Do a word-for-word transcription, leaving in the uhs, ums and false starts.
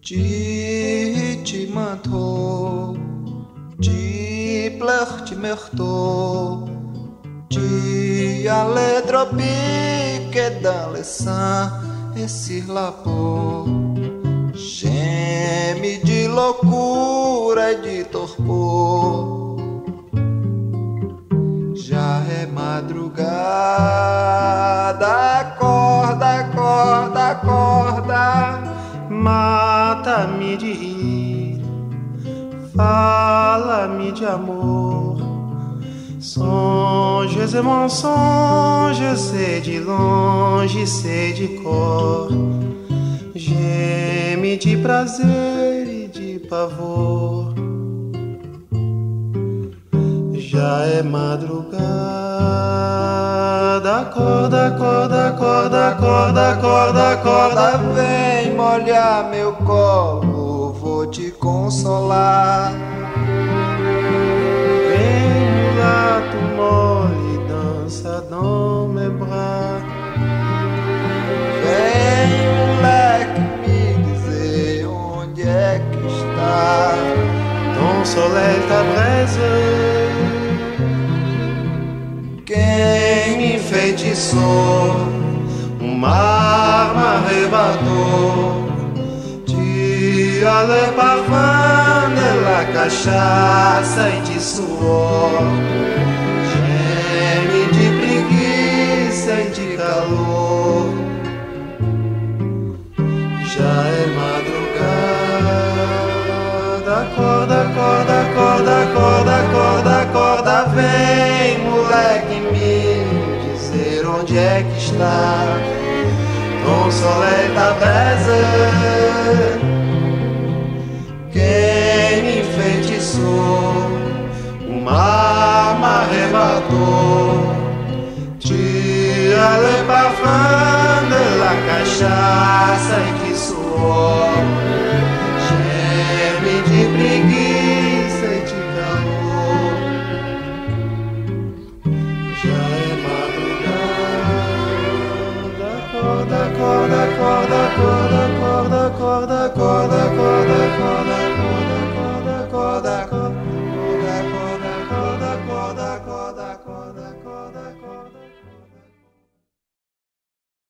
Tu tu m'entends, tu pleures, tu m'entends, tu as les tropiques dans le sang et sur la peau. Geme de loucura e de torpor. Já é madrugada, acorda, acorda, acorda. Mata-me de rir, fala-me de amor. Sonhos e mensonges, sei de longe, sei de cor. Geme de prazer e de pavor. Já é madrugada, acorda, acorda, acorda, acorda, acorda, acorda. Vem molhar meu colo, vou te consolar. Vem mulato mole, dança dans mes bras. Vem moleque me dizer onde é que está ton soleil, ta braise. Quem me enfeitiçou, um mar m'arrebatou. Tu as le parfum de la cachaça e de suor. Geme de preguiça e de calor. Já é madrugada, acorda, acorda, acorda, acorda, acorda, acorda. Vem, moleque, me dizer onde é que está ton soleil, ta braise. Quem me enfeitiçou, o mar m'arrebatou. Tu as le parfum de la cachaça